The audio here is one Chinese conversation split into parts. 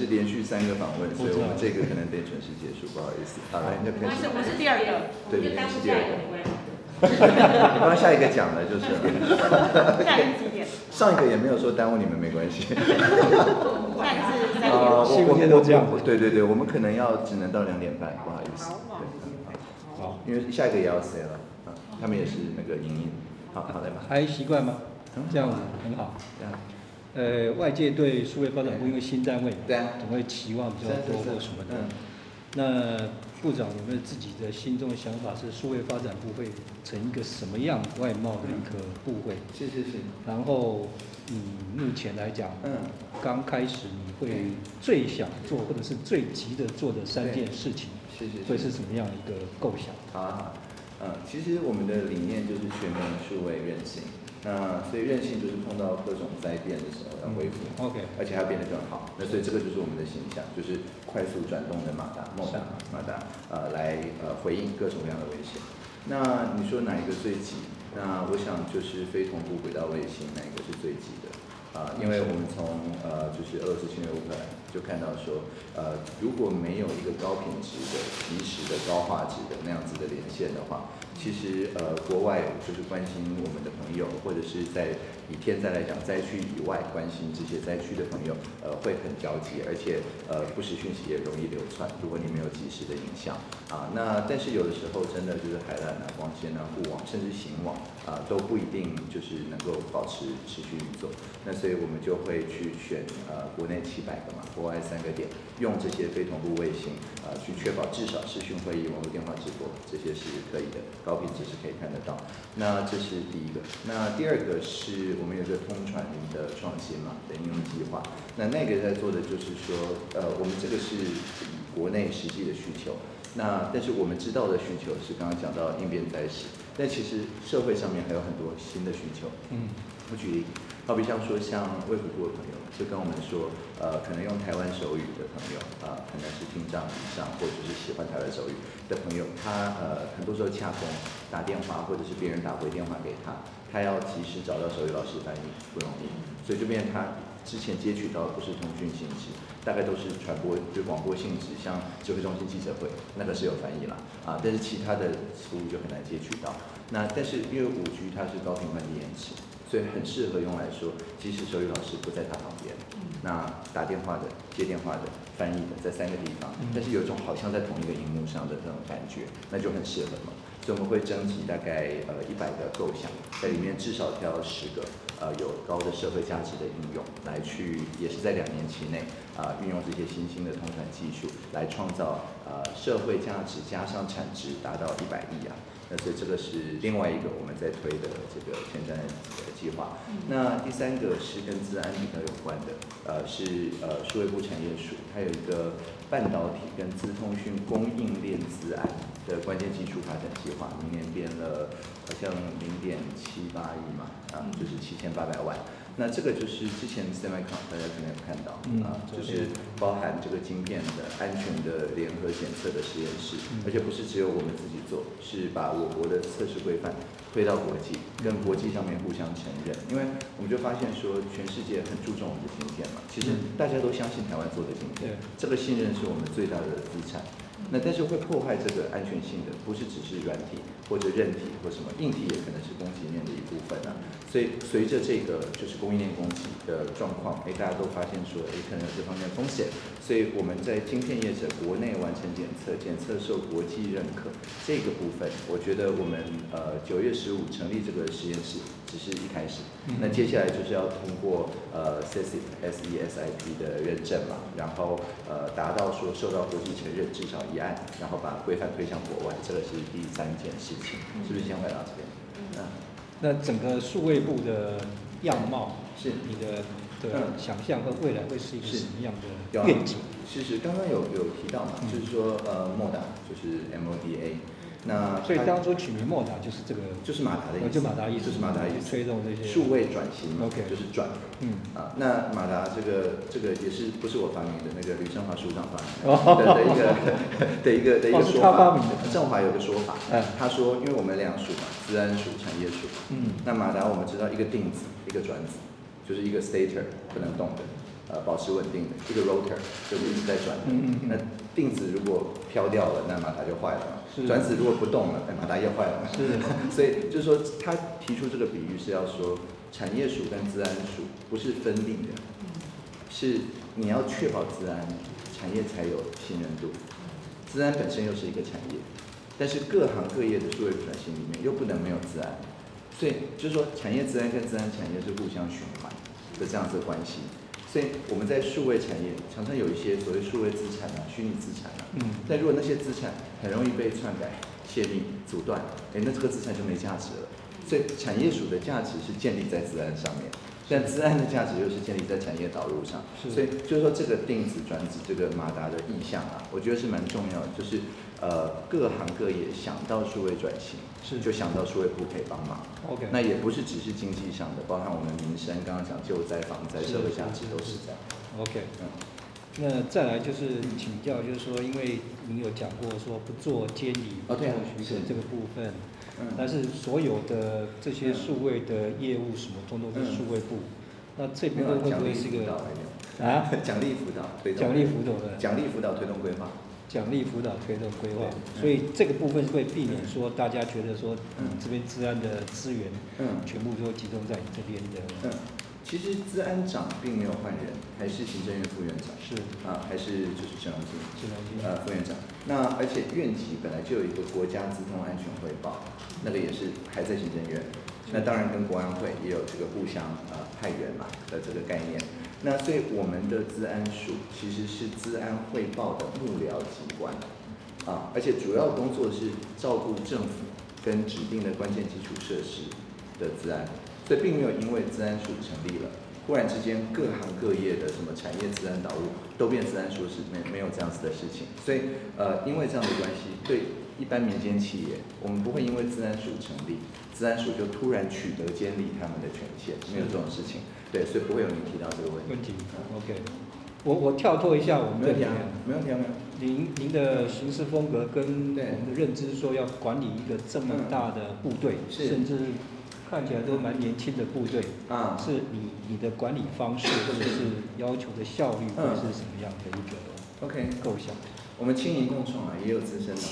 是连续3个访问，所以我们这个可能得准时结束，不好意思。好，来，那开始。 我是第2个， 对，你是第2个。 你帮下一个讲了就是了。 下一个几点？ 上一个也没有说耽误你们，没关系。 下一个是3点。 我这样。对，我们可能只能到2点半，不好意思。好，因为下一个也要 say 了，他们也是那个影音。好，来吧。 还习惯吗？这样子很好。外界对数位发展部因为新单位，总会期望比较多或什么的。那部长有没有自己的心中的想法？是数位发展部会成一个什么样外贸的一个部会？ 是。 然后目前来讲，刚开始你会最想做或者是最急的做的3件事情，会是什么样的一个构想？ 好，其实我们的理念就是全面数位韧性。那所以韧性就是碰到各种灾变的时候要恢复 ，OK， 而且还要变得更好。那所以这个就是我们的形象，就是快速转动的马达来回应各种各样的威胁。那你说哪一个最急？那我想就是非同步轨道卫星那一个是最急的。因为我们从就是俄罗斯侵略乌克兰就看到说，如果没有一个高品质的、及时的、高画质的那样子的连线的话，其实国外就是关心我们的朋友，或者是以天灾来讲，灾区以外关心这些灾区的朋友，会很焦急，而且不实讯息也容易流传。如果你没有及时的影像但是有的时候真的就是海缆光纤固网，甚至行网都不一定就是能够保持持续运作。那所以我们就会去选国内700个嘛，国外3个点，用这些非同步卫星去确保至少视讯会议、网络电话直播这些是可以的，高品质是可以看得到。那这是第一个。那第2个是我们有一个通传的创新嘛的应用计划。那个在做的就是说，我们这个是以国内实际的需求。但是我们知道的需求是刚刚讲到应变灾时，但其实社会上面还有很多新的需求。我举例。好比像卫福部的朋友就跟我们说，可能用台湾手语的朋友可能是听障以上，或者是喜欢台湾手语的朋友，他很多时候洽公打电话，或者是别人打回电话给他，他要及时找到手语老师翻译不容易，所以就变成他之前接取到的不是通讯性质，大概都是广播性质，像指挥中心记者会那个是有翻译啦但是其他的服务就很难接取到。但是因为5G 它是高频宽低延迟。所以很适合用来说，即使手语老师不在他旁边，那打电话的、接电话的、翻译的，在3个地方，但是有一种好像在同一个荧幕上的这种感觉，那就很适合嘛。所以我们会征集大概100个构想，在里面至少挑10个有高的社会价值的应用，来去也是在2年期内运用这些新兴的通传技术，来创造社会价值加上产值达到100亿那所以这个是另外一个我们在推的这个前瞻的计划。那第3个是跟资安比较有关的，是数位部产业署，它有一个半导体跟资通讯供应链资安的关键技术发展计划，明年编了好像0.78亿嘛，就是7800万。那这个就是之前 Semicon 大家可能有看到就是包含这个晶片的安全的联合检测的实验室，而且不是只有我们自己做，是把我国的测试规范推到国际，跟国际上面互相承认。因为我们就发现说，全世界很注重我们的晶片嘛，其实大家都相信台湾做的晶片，这个信任是我们最大的资产。但是会破坏这个安全性的，不是只是软体或者韧体或什么，硬体也可能是供给面的一部分所以随着这个就是供应链供给的状况，大家都发现说，可能有这方面的风险。所以我们在晶片业者国内完成检测受国际认可这个部分，我觉得我们9月15成立这个实验室只是一开始，那接下来就是要通过SESIP 的认证嘛，然后达到说受到国际承认至少1案，然后把规范推向国外，这个是第3件事情，是不是先回到这边？ 那整个数位部的样貌是你的想象和未来会是一个什么样的愿景？ 是刚刚有提到嘛，就是说MODA 就是 MODA。 所以当初取名莫达就是这个， 就是马达的意思， 就马达意思， 就是马达意思， 推动这些数位转型 ，OK， 就是转，那马达这个也是不是我发明的，那个吕胜华署长发明的一个说法，政华有个说法，他说因为我们2署嘛，资安署、产业署，那马达我们知道一个定子，一个转子，就是一个 stator 不能动的。 保持稳定的一个 rotor， 就是一直在转的。那定子如果飘掉了，那马达就坏了嘛。转子如果不动了，马达又坏了嘛。所以就是说，他提出这个比喻是要说，产业署跟资安署不是分立的，是你要确保资安，产业才有信任度。资安本身又是一个产业，但是各行各业的数位转型里面又不能没有资安，所以就是说，产业资安跟资安产业是互相循环的这样子的关系。所以我们在数位产业常常有一些所谓数位资产啊、虚拟资产啊，但如果那些资产很容易被篡改、泄密、阻断，那这个资产就没价值了。所以产业署的价值是建立在资安上面。但资安的价值又是建立在产业导入上，所以就是说这个定子、转子这个马达的意向啊，我觉得是蛮重要的。就是各行各业想到数位转型，就想到数位部可以帮忙。 OK， 那也不是只是经济上的，包含我们民生，刚刚讲救灾、防灾、社会价值都是这样。 OK， 那再来就是请教，就是说，因为您有讲过说不做监理、不做许可这个部分。但是所有的这些数位的业务什么，通通是数位部。那这边会不会是一个奖励辅导推动？ 奖励辅导的。 奖励辅导推动规划。 奖励辅导推动规划。所以这个部分会避免说大家觉得说，这边治安的资源，全部都集中在你这边的。 其实资安长并没有换人，还是行政院副院长，还是就是郑良金副院长。那而且院级本来就有一个国家资通安全汇报，那个也是还在行政院。那当然跟国安会也有这个互相派员嘛的这个概念。那所以我们的资安署其实是资安汇报的幕僚机关而且主要工作是照顾政府跟指定的关键基础设施的资安。所以并没有因为资安署成立了，忽然之间各行各业的什么产业资安导入都变资安署是没有这样子的事情。所以因为这样的关系，对一般民间企业，我们不会因为资安署成立，资安署就突然取得监理他们的权限，没有这种事情。对，所以不会有您提到这个问题。 OK， 我跳脱一下我们这里面， 没有。 您的行事风格跟我们的认知说要管理一个这么大的部队，甚至看起来都蛮年轻的部队是你的管理方式或者是要求的效率会是什么样的一个 OK 构想？ 我们轻盈共创也有资深的，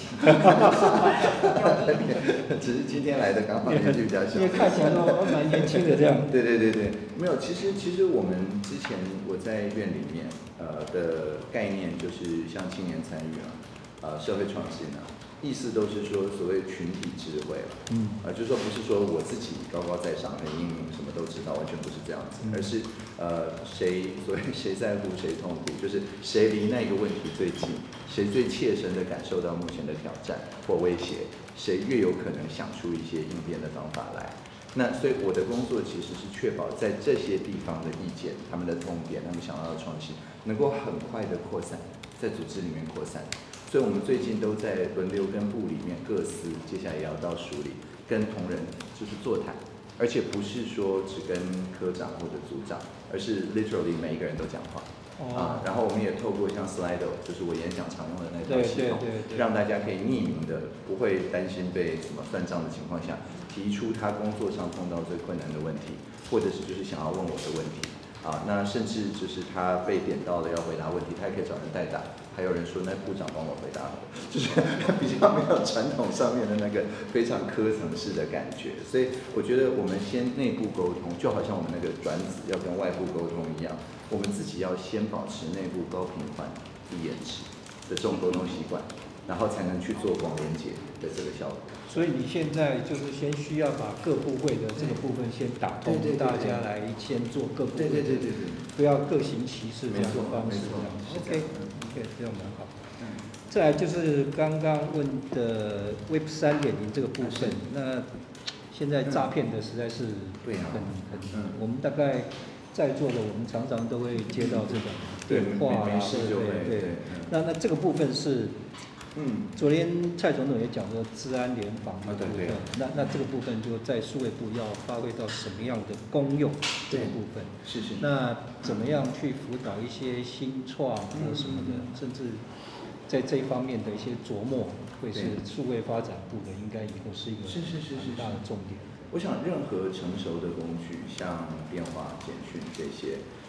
只是今天来的刚好年纪比较小， 因为看起来都蛮年轻的这样。 对，没有，其实我们之前我在院里面的概念就是像青年参与社会创新意思都是说所谓群体智慧了，就是说不是说我自己高高在上很英明什么都知道，完全不是这样子，而是所谓谁在乎谁痛苦，就是谁离那个问题最近，谁最切身的感受到目前的挑战或威胁，谁越有可能想出一些应变的方法来。那所以我的工作其实是确保在这些地方的意见、他们的痛点、他们想要的创新，能够很快的扩散，在组织里面扩散。所以我们最近都在轮流跟部里面各司，接下来也要到署里跟同仁就是座谈，而且不是说只跟科长或者组长，而是 literally 每一个人都讲话。然后我们也透过像 Slido， 就是我演讲常用的那套系统，让大家可以匿名的，不会担心被什么算账的情况下，提出他工作上碰到最困难的问题，或者是就是想要问我的问题。那甚至就是他被点到了要回答问题，他也可以找人代打。还有人说那部长帮我回答，就是比较没有传统上面的那个非常科层式的感觉。所以我觉得我们先内部沟通，就好像我们那个转子要跟外部沟通一样，我们自己要先保持内部高频缓、低延迟的这种沟通习惯，然后才能去做广连结的这个效果。 所以你现在就是先需要把各部会的这个部分先打通，大家来先做各部会， 对， 不要各行其事这样的方式。OK， 这样蛮好。再来就是刚刚问的 Web 3.0这个部分，那现在诈骗的实在是我们大概在座的我们常常都会接到这种电话对。那这个部分是。昨天蔡总统也讲说治安联防的部分，那这个部分就在数位部要发挥到什么样的功用这个部分？ 是。 那怎么样去辅导一些新创或什么的，甚至在这一方面的一些琢磨，会是数位发展部的应该以后是一个很大的重点。 我想任何成熟的工具，像电话、简讯这些，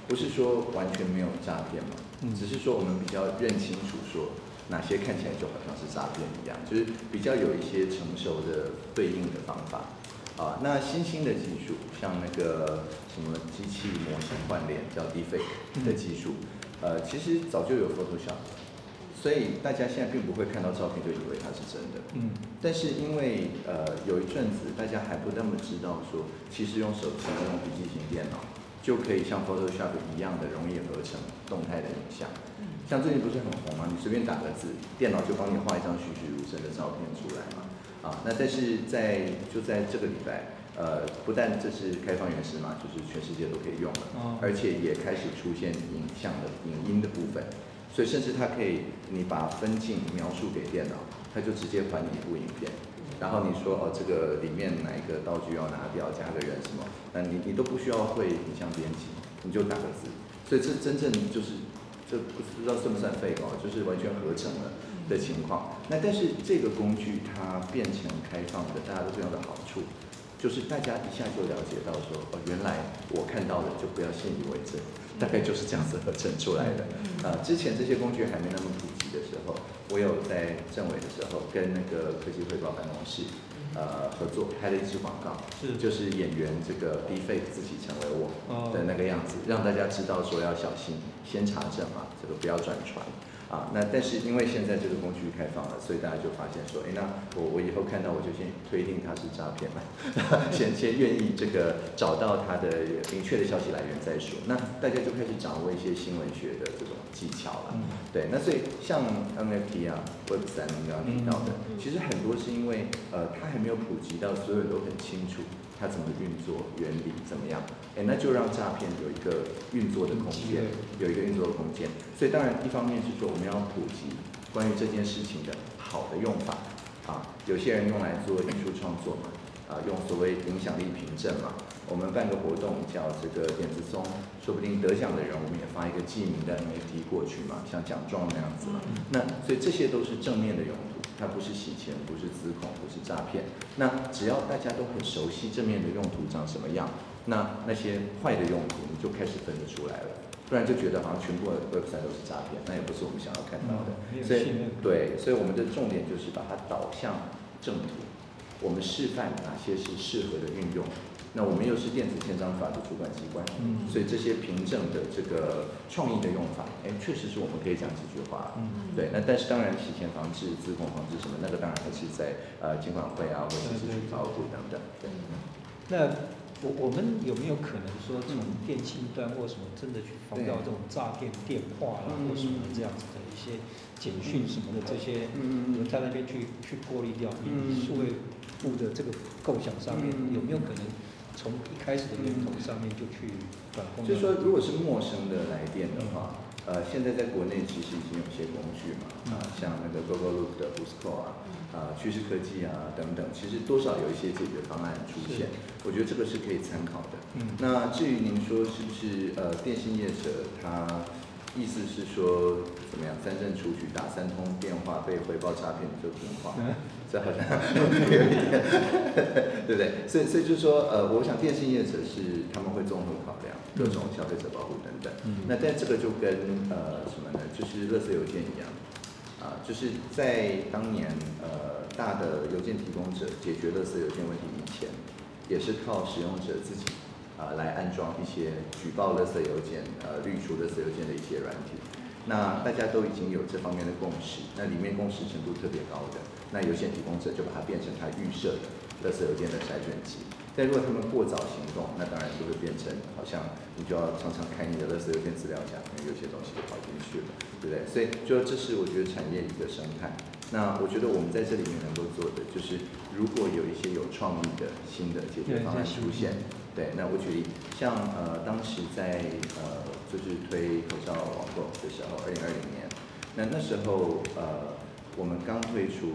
不是说完全没有诈骗嘛，只是说我们比较认清楚说哪些看起来就好像是诈骗一样，就是比较有一些成熟的对应的方法。那新兴的技术，像那个什么机器模型换脸叫 Deepfake 的技术，其实早就有 Photoshop， 所以大家现在并不会看到照片就以为它是真的。但是因为有一阵子大家还不那么知道说，其实用手机用笔记型电脑就可以像 Photoshop 一样的容易合成动态的影像。像最近不是很红吗？你随便打个字，电脑就帮你画一张栩栩如生的照片出来嘛。那但是就在这个礼拜，不但这是开放原始码，就是全世界都可以用了，而且也开始出现影音的部分，所以甚至它可以你把分镜描述给电脑，它就直接还你一部影片，然后你说这个里面哪一个道具要拿掉，加个人什么，那你都不需要会影像编辑，你就打个字，所以这真正就是这不知道算不算fake就是完全合成了的情况。那但是这个工具它变成开放的，大家都这样的好处，就是大家一下就了解到说，原来我看到的就不要信以为真，大概就是这样子合成出来的。之前这些工具还没那么普及的时候，我有在政委的时候跟那个科技汇报办公室合作拍了一支广告，就是演员这个 Deepfake 自己成为我的那个样子，让大家知道说要小心，先查证嘛，这个不要转传。那但是因为现在这个工具开放了，所以大家就发现说，那我以后看到我就先推定它是诈骗嘛，先愿意这个找到它的明确的消息来源再说。那大家就开始掌握一些新闻学的这种技巧了。对，那所以像 NFT Web3你刚刚提到的，其实很多是因为它还没有普及到所有人都很清楚它怎么运作、原理怎么样，那就让诈骗有一个运作的空间，所以当然一方面是说我们要普及关于这件事情的好的用法有些人用来做艺术创作嘛，用所谓影响力凭证嘛，我们办个活动叫这个点子松，说不定得奖的人我们也发一个记名的 NFT 过去嘛，像奖状那样子嘛。那所以这些都是正面的用途，它不是洗钱，不是资恐，不是诈骗。那只要大家都很熟悉正面的用途长什么样，那些坏的用途你就开始分得出来了。不然就觉得好像全部的 Web3 都是诈骗，那也不是我们想要看到的。所以我们的重点就是把它导向正途，我们示范哪些是适合的运用。那我们又是电子签章法的主管机关，所以这些凭证的这个创意的用法，确实是我们可以讲几句话。对，那但是当然洗钱防治、资恐防治什么，那个当然还是在金管会或者是取保护等等。对。 那我们有没有可能说从电信端或什么真的去防到这种诈骗电话啦或什么这样子的一些简讯什么的这些，我们在那边去过滤掉？以数位部的这个构想上面，有没有可能从一开始的源头上面就去管控？ 就是说，如果是陌生的来电的话，现在在国内其实已经有些工具嘛，像那个 GoGoLook 的 Buscall趋势科技等等，其实多少有一些解决方案出现，我觉得这个是可以参考的。那至于您说是不是电信业者他意思是说怎么样3振出局打3通电话被回报诈骗你就听话，这好像有一点，对不对？所以就是说我想电信业者是他们会综合考量各种消费者保护等等。那但这个就跟什么呢？就是垃圾邮件一样。就是在当年大的邮件提供者解决垃圾邮件问题以前，也是靠使用者自己来安装一些举报垃圾邮件、滤除垃圾邮件的一些软体。那大家都已经有这方面的共识，那里面共识程度特别高的，那邮件提供者就把它变成他预设的垃圾邮件的筛选机。但如果他们过早行动，那当然就会变成好像你就要常常开你的垃圾邮件资料夹，因为有些东西就跑进去了，对不对？所以这是我觉得产业一个生态。那我觉得我们在这里面能够做的，就是如果有一些有创意的新的解决方案出现，对，那我举例，像当时在就是推口罩网购的时候，2020年，那时候我们刚推出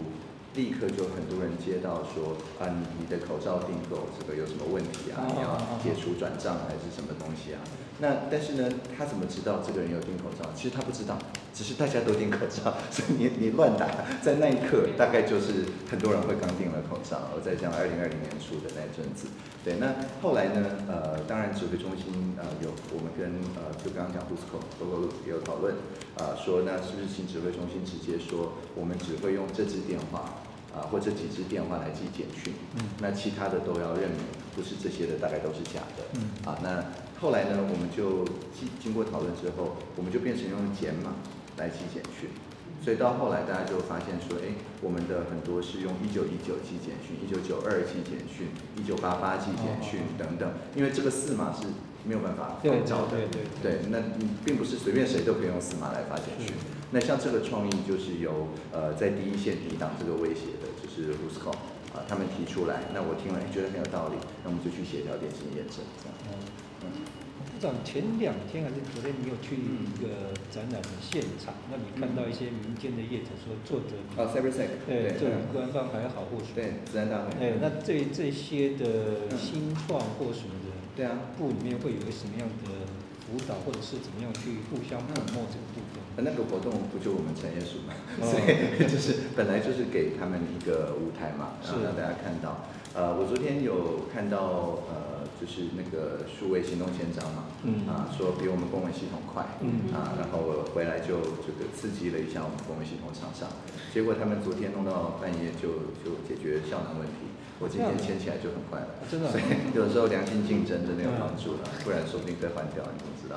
立刻就很多人接到说啊，你的口罩订购这个有什么问题啊？你要解除转账还是什么东西啊？那但是呢，他怎么知道这个人有订口罩？其实他不知道，只是大家都订口罩，所以你乱打，在那一刻大概就是很多人会刚订了口罩，而在这样2020年初的那阵子，对，那后来呢，当然指挥中心有我们跟就刚刚讲 Who's Call 也有讨论，说那是不是请指挥中心直接说我们只会用这支电话。或者几支电话来寄简讯，那其他的都要认明，不是这些的大概都是假的。那后来呢，我们就经过讨论之后，我们就变成用简码来寄简讯，所以到后来大家就发现说，我们的很多是用1919寄简讯、1992寄简讯、1988寄简讯等等，因为这个4码是没有办法仿照的。对，那并不是随便谁都可以用4码来发简讯。那像这个创意就是由在第一线抵挡这个威胁的，就是 Who's Call 他们提出来，那我听了觉得很有道理，那我们就去协调电信验证这样。 部长前2天还是昨天，你有去一个展览的现场，那你看到一些民间的业者说做得 CyberSec 对，这比官方还要好或许对，自然大会。 那这些的新创或什么的， 对啊， 部里面会有一个什么样的辅导，或者是怎么样去互相捧墨这个部分？ 那个活动不就我们产业署嘛，所以就是本来就是给他们一个舞台嘛，然后让大家看到。我昨天有看到就是那个数位行动签章嘛，说比我们公文系统快，然后回来就这个刺激了一下我们公文系统厂商，结果他们昨天弄到半夜就解决效能问题。我今天签起来就很快了，真的。所以有时候良性竞争真的有帮助了，不然说不定再换掉，你怎么知道？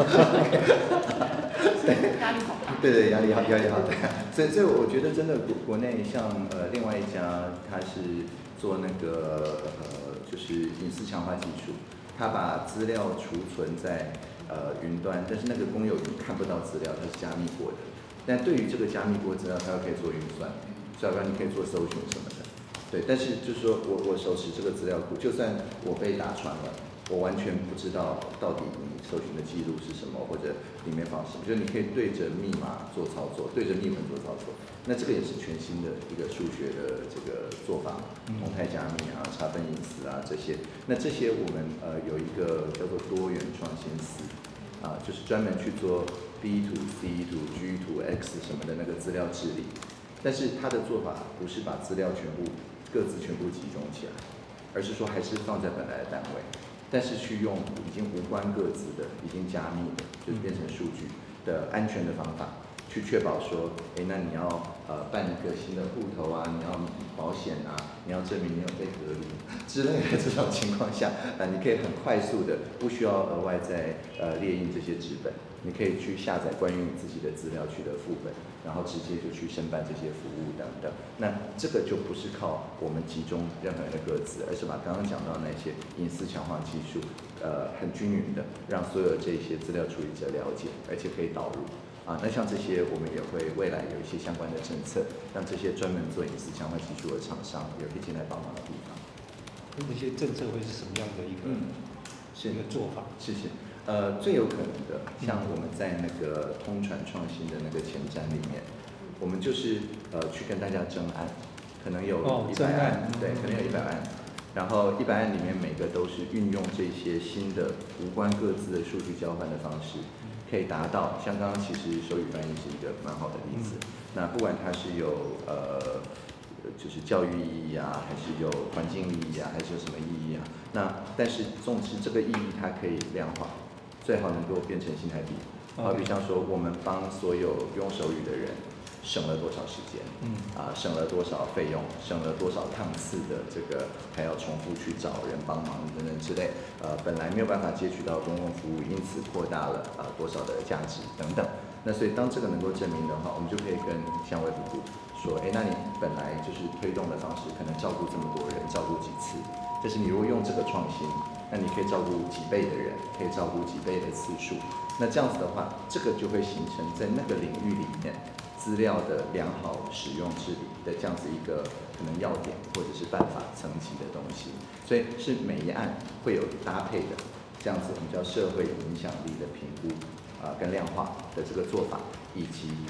压力好大。 对，压力好大。所以我觉得真的国内像另外一家，他是做那个就是隐私强化技术，他把资料储存在云端，但是那个公有云看不到资料，它是加密过的。但对于这个加密过资料，它又可以做运算，所以你可以做搜寻什么的。对，但是就是说我手持这个资料库，就算我被打穿了，我完全不知道到底你搜寻的记录是什么，或者里面放什么，就是你可以对着密码做操作，对着密文做操作。那这个也是全新的一个数学的这个做法，动态加密啊、查分隐私啊这些。那这些我们有一个叫做多元创新司，就是专门去做 B to C to G to X 什么的那个资料治理。但是它的做法不是把资料各自全部集中起来，而是说还是放在本来的单位，但是去用已经无关各自的、已经加密的，就是变成数据的安全的方法，去确保说，那你要办一个新的户头啊，你要保险啊，你要证明你有被隔离之类的这种情况下，你可以很快速的，不需要额外再列印这些纸本，你可以去下载关于你自己的资料去的副本，然后直接就去申办这些服务等等。那这个就不是靠我们集中任何人的个资，而是把刚刚讲到那些隐私强化技术，很均匀的让所有这些资料处理者了解，而且可以导入。那像这些我们也会未来有一些相关的政策，让这些专门做隐私强化技术的厂商也可以进来帮忙的地方。 这些政策会是什么样的一个做法？ 是。最有可能的，像我们在那个通传创新的那个前瞻里面，我们就是去跟大家争案，可能有100案，对，可能有100案，然后100案里面每个都是运用这些新的无关各自的数据交换的方式，可以达到像刚刚其实手语翻译是一个蛮好的例子。那不管它是有就是教育意义啊，还是有环境意义啊，还是有什么意义啊？那但是总之这个意义它可以量化。最好能够变成新台币，好比像说我们帮所有用手语的人省了多少时间，省了多少费用，省了多少趟次的这个还要重复去找人帮忙等等之类，本来没有办法接取到公共服务，因此扩大了多少的价值等等。那所以当这个能够证明的话，我们就可以跟卫福部说，那你本来就是推动的方式，可能照顾这么多人，照顾几次，但是你如果用这个创新。那你可以照顾几倍的人，可以照顾几倍的次数。那这样子的话，这个就会形成在那个领域里面资料的良好使用治理的这样子一个可能要点或者是办法层级的东西。所以是每一案会有搭配的这样子，我们叫社会影响力的评估跟量化的这个做法，以及它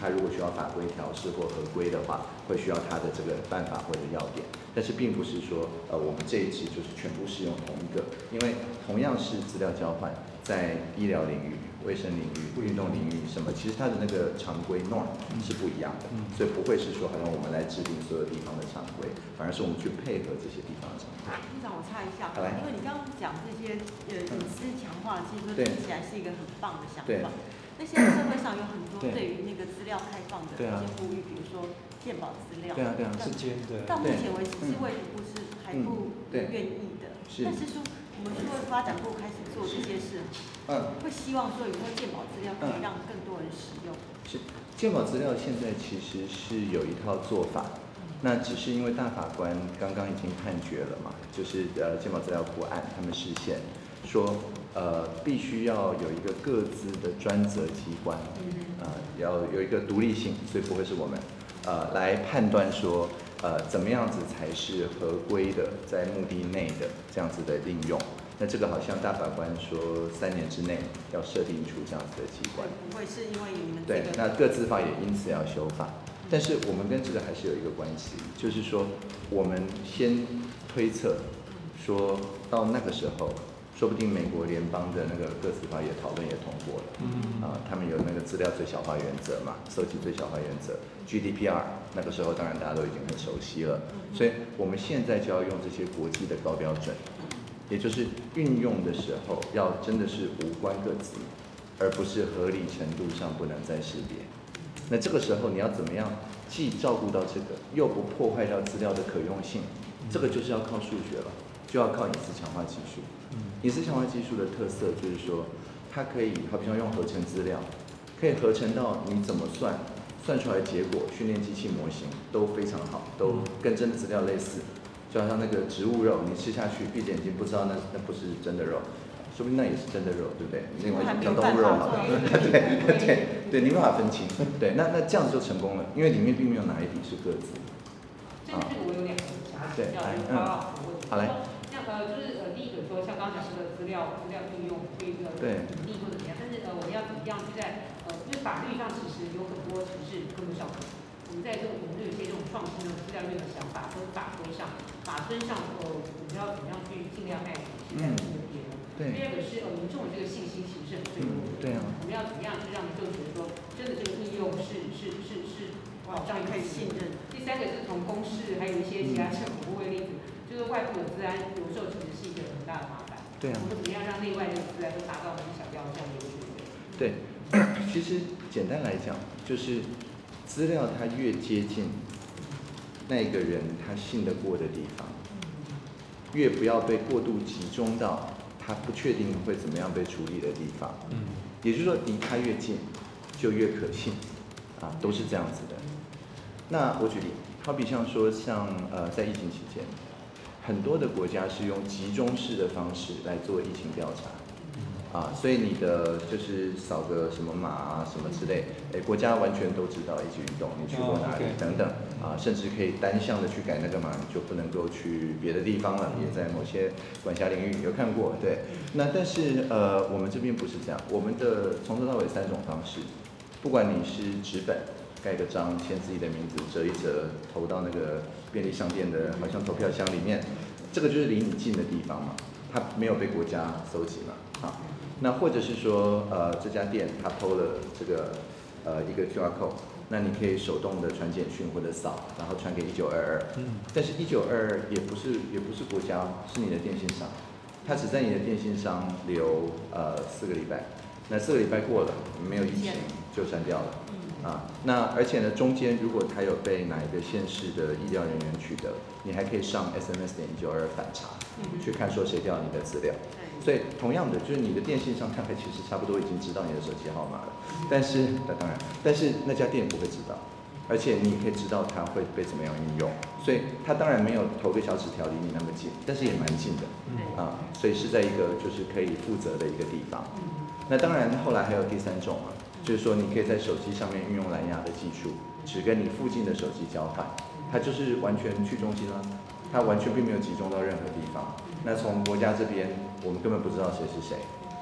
它如果需要法规调试或合规的话，会需要它的这个办法或者要点。但是并不是说我们这一支就是全部适用同一个，因为同样是资料交换，在医疗领域、卫生领域、运动领域什么，其实它的那个常规 norm 是不一样的，所以不会是说好像我们来制定所有地方的常规，反而是我们去配合这些地方的常规。 院长，我插一下，因为你刚刚讲这些隐私强化，其实听起来是一个很棒的想法。那现在社会上有很多对于那个资料开放的一些呼吁，比如说健保资料， 之间的， 到目前为止是卫福部是还不愿意的，但是说我们社会发展部开始做这些事，会希望说以后健保资料可以让更多人使用。 是，健保资料现在其实是有一套做法，那只是因为大法官刚刚已经判决了嘛，就是健保资料库案他们释宪说。必须要有一个各自的专责机关，要有一个独立性，所以不会是我们，来判断说，怎么样子才是合规的，在目的内的这样子的应用。那这个好像大法官说3年之内要设定出这样子的机关。 不会是因为你们对，那个资法也因此要修法，但是我们跟这个还是有一个关系，就是说我们先推测，说到那个时候。说不定美国联邦的那个个资法也讨论也通过了，他们有那个资料最小化原则嘛，搜集最小化原则 ，GDPR 那个时候当然大家都已经很熟悉了，所以我们现在就要用这些国际的高标准，也就是运用的时候要真的是无关个资，而不是合理程度上不能再识别。那这个时候你要怎么样既照顾到这个，又不破坏到资料的可用性？这个就是要靠数学了，就要靠隐私强化技术。隐私强化技术的特色就是说，它可以好比像用合成资料，可以合成到你怎么算出来的结果，训练机器模型都非常好，都跟真的资料类似。就好像那个植物肉，你吃下去闭着眼睛不知道那不是真的肉，说不定那也是真的肉，对不对？另外叫动物肉好了，对，你没办法分清。对，那这样子就成功了，因为里面并没有哪一笔是个资。 这个我有2个想对，好来。 就是第一个说，像刚刚讲这个资料应用会比例或者怎么样，但是我们要怎么样去在因为法律上其实有很多城市跟不上的，我们在这个我们有一些这种创新的资料运用的想法，跟法规上、法规上我们要怎么样去尽量在现在的别人。第二个是民众的这个信息其实是很脆弱的，我们要怎么样去让民众觉得说，真的这个应用是保障可以信任。第三个是从公视还有一些其他政府部位例子。就是外部的资安，有时候其实是一个很大的麻烦。 对啊。 我们怎么样让内外的资安都达到我们想要这样的一个水准？ 对，其实简单来讲，就是资料它越接近那个人他信得过的地方，越不要被过度集中到他不确定会怎么样被处理的地方。也就是说，离他越近，就越可信，都是这样子的。那我举例，好比像说在疫情期间。很多的国家是用集中式的方式来做疫情调查，所以你的就是扫个什么码啊什么之类，国家完全都知道一举一动，你去过哪里等等，甚至可以单向的去改那个码，你就不能够去别的地方了，也在某些管辖领域有看过，对。那但是我们这边不是这样，我们的从头到尾3种方式，不管你是纸本。盖个章，签自己的名字，折一折，投到那个便利商店的，好像投票箱里面，这个就是离你近的地方嘛，它没有被国家搜集嘛，那或者是说，这家店它偷了这个一个 QR code， 那你可以手动的传简讯或者扫，然后传给1922，但是1922也不是国家，是你的电信商，它只在你的电信商留4个礼拜，那4个礼拜过了，没有疫情就删掉了。那而且呢，中间如果他有被哪一个县市的医疗人员取得，你还可以上 SMS.192反查，去看说谁调你的资料。所以同样的，就是你的电信商大概其实差不多已经知道你的手机号码了，但是那家店不会知道，而且你也可以知道它会被怎么样运用。所以它当然没有投个小纸条离你那么近，但是也蛮近的，所以是在一个就是可以负责的一个地方。那当然后来还有第3种嘛。就是说，你可以在手机上面运用蓝牙的技术，只跟你附近的手机交换，它就是完全去中心了，它完全并没有集中到任何地方。那从国家这边，我们根本不知道谁是谁，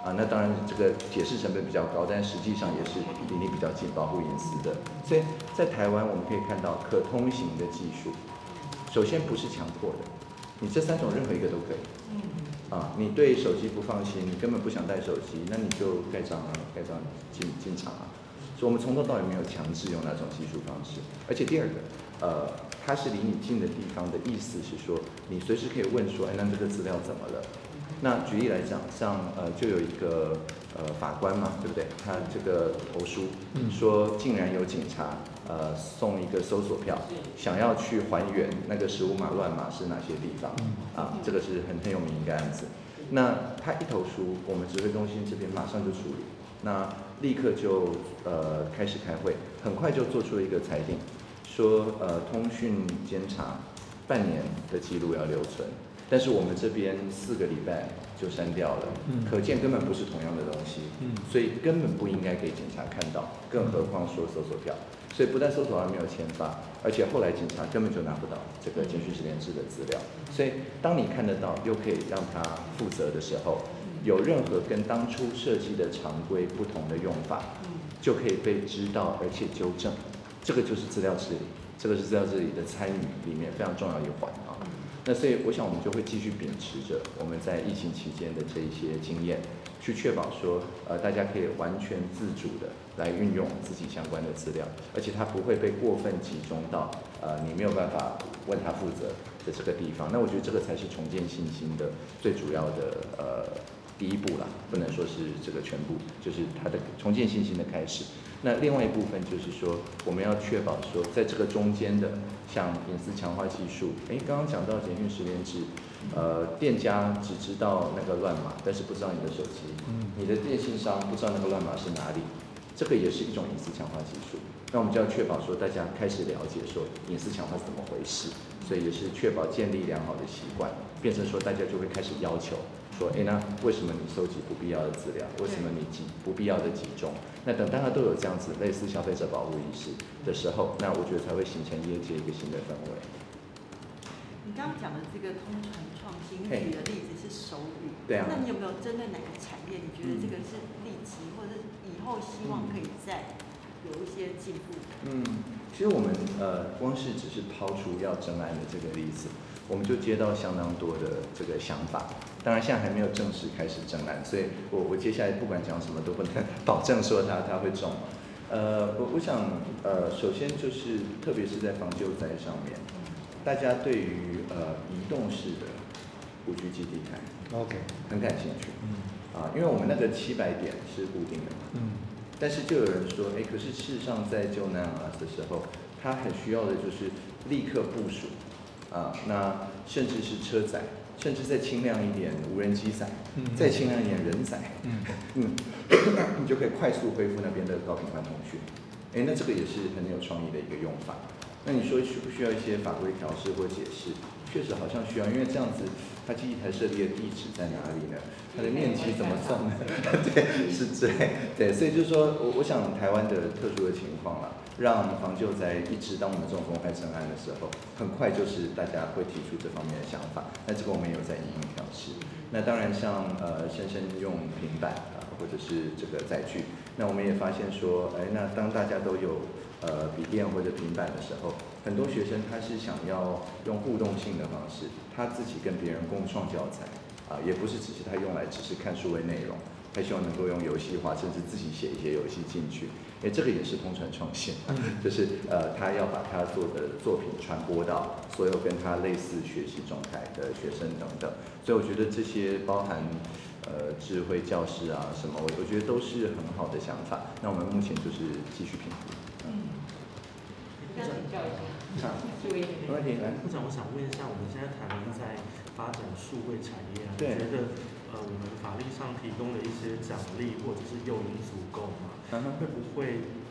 那当然这个解释成本比较高，但实际上也是离你比较近，保护隐私的。所以在台湾我们可以看到可通行的技术，首先不是强迫的，你这3种任何一个都可以。你对手机不放心，你根本不想带手机，那你就盖章啊，盖章进场啊。所以我们从头到尾没有强制用那种技术方式。而且第二个，它是离你近的地方的意思是说，你随时可以问说，那这个资料怎么了？那举例来讲，像就有一个法官嘛，对不对？他这个投诉说，竟然有警察送一个搜索票，想要去还原那个15码乱码是哪些地方这个是很有名一个案子。那他一投诉，我们指挥中心这边马上就处理，那立刻就开始开会，很快就做出了一个裁定，说通讯监察半年的记录要留存。但是我们这边4个礼拜就删掉了，可见根本不是同样的东西，所以根本不应该给警察看到，更何况说搜索票。所以不但搜索票没有签发，而且后来警察根本就拿不到这个监讯实联制的资料。所以当你看得到又可以让他负责的时候，有任何跟当初设计的常规不同的用法，就可以被知道而且纠正。这个就是资料治理，这个是资料治理的参与里面非常重要一环啊。那所以我想我们就会继续秉持着我们在疫情期间的这一些经验，去确保说大家可以完全自主的来运用自己相关的资料，而且它不会被过分集中到你没有办法问他负责的这个地方。那我觉得这个才是重建信心的最主要的第一步啦，不能说是这个全部，就是它的重建信心的开始。那另外一部分就是说，我们要确保说，在这个中间的，像隐私强化技术，刚刚讲到简讯实联制，店家只知道那个乱码，但是不知道你的手机，你的电信商不知道那个乱码是哪里，这个也是一种隐私强化技术。那我们就要确保说，大家开始了解说隐私强化是怎么回事，所以也是确保建立良好的习惯，变成说大家就会开始要求。说，那为什么你收集不必要的资料？为什么你不必要的集中？那等大家都有这样子类似消费者保护意识的时候，那我觉得才会形成业界一个新的氛围。 你刚刚讲的这个通传创新，举的例子是手语， 对啊。 那你有没有针对哪个产业？你觉得这个是立即，或者是以后希望可以再有一些进步？ 其实我们光是只是抛出要征案的这个例子，我们就接到相当多的这个想法。当然现在还没有正式开始征案，所以我接下来不管讲什么都不能保证说它会中。我想首先就是特别是在防救灾上面，大家对于移动式的5G 基地台很感兴趣。因为我们那个700点是固定的嘛。但是就有人说，可是事实上在救难的时候，他很需要的就是立刻部署那甚至是车载，甚至再轻量一点无人机载，再轻量一点人载，你就可以快速恢复那边的高频宽通讯。那这个也是很有创意的一个用法。那你说需不需要一些法规调试或解释？确实好像需要，因为这样子，它基地台设立的地址在哪里呢？它的面积怎么算呢？对，是这样。对，所以就是说我想台湾的特殊的情况啦，让防救灾一直当我们这种公开征案的时候，很快就是大家会提出这方面的想法。那这个我们也有在因应调试。那当然像深深用平板或者是这个载具，那我们也发现说，那当大家都有笔电或者平板的时候，很多学生他是想要用互动性的方式，他自己跟别人共创教材也不是只是他用来只是看数位内容，他希望能够用游戏化，甚至自己写一些游戏进去。这个也是通传创新，就是他要把他做的作品传播到所有跟他类似学习状态的学生等等。所以我觉得这些包含智慧教室什么，我觉得都是很好的想法。那我们目前就是继续评估。 想请教一下， 没问题，来。 部长，我想问一下，我们现在台湾在发展数位产业你觉得我们法律上提供的一些奖励或者是诱因足够吗？会不会